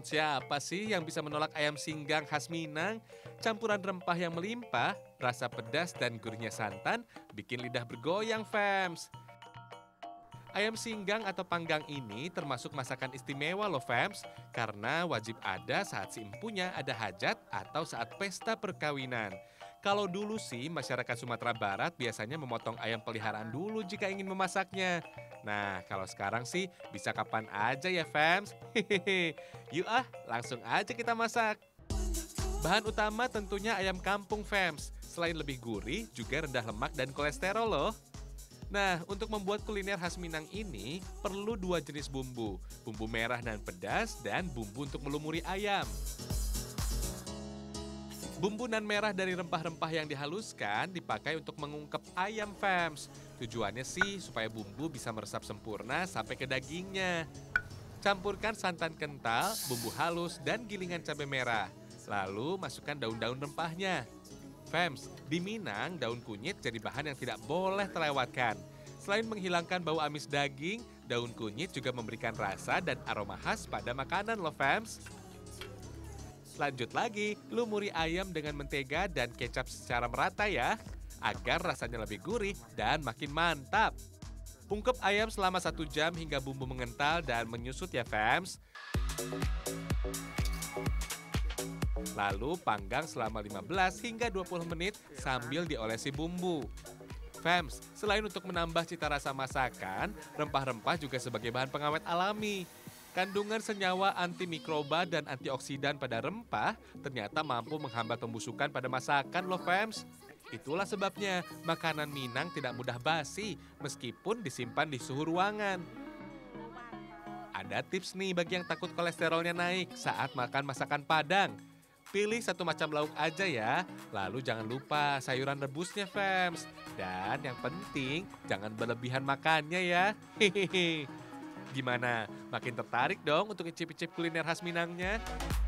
Siapa sih yang bisa menolak ayam singgang khas Minang? Campuran rempah yang melimpah, rasa pedas dan gurihnya santan bikin lidah bergoyang, fams. Ayam singgang atau panggang ini termasuk masakan istimewa loh, fams, karena wajib ada saat si empunya ada hajat atau saat pesta perkawinan. Kalau dulu sih masyarakat Sumatera Barat biasanya memotong ayam peliharaan dulu jika ingin memasaknya. Nah, kalau sekarang sih bisa kapan aja ya, fams. Hehehe. Yuk langsung aja kita masak. Bahan utama tentunya ayam kampung, fams. Selain lebih gurih, juga rendah lemak dan kolesterol loh. Nah, untuk membuat kuliner khas Minang ini, perlu dua jenis bumbu. Bumbu merah dan pedas, dan bumbu untuk melumuri ayam. Bumbu nan merah dari rempah-rempah yang dihaluskan dipakai untuk mengungkep ayam, fams. Tujuannya sih supaya bumbu bisa meresap sempurna sampai ke dagingnya. Campurkan santan kental, bumbu halus, dan gilingan cabai merah. Lalu masukkan daun-daun rempahnya. Fams, di Minang daun kunyit jadi bahan yang tidak boleh terlewatkan. Selain menghilangkan bau amis daging, daun kunyit juga memberikan rasa dan aroma khas pada makanan loh, fams. Lanjut lagi, lumuri ayam dengan mentega dan kecap secara merata ya, agar rasanya lebih gurih dan makin mantap. Ungkep ayam selama 1 jam hingga bumbu mengental dan menyusut ya, fams. Lalu panggang selama 15 hingga 20 menit sambil diolesi bumbu. Fams, selain untuk menambah cita rasa masakan, rempah-rempah juga sebagai bahan pengawet alami. Kandungan senyawa antimikroba dan antioksidan pada rempah ternyata mampu menghambat pembusukan pada masakan loh, Fams. Itulah sebabnya makanan Minang tidak mudah basi meskipun disimpan di suhu ruangan. Ada tips nih bagi yang takut kolesterolnya naik saat makan masakan Padang. Pilih satu macam lauk aja ya, lalu jangan lupa sayuran rebusnya, fams. Dan yang penting, jangan berlebihan makannya ya. Hehehe. Gimana? Makin tertarik dong untuk icip-icip kuliner khas Minangnya?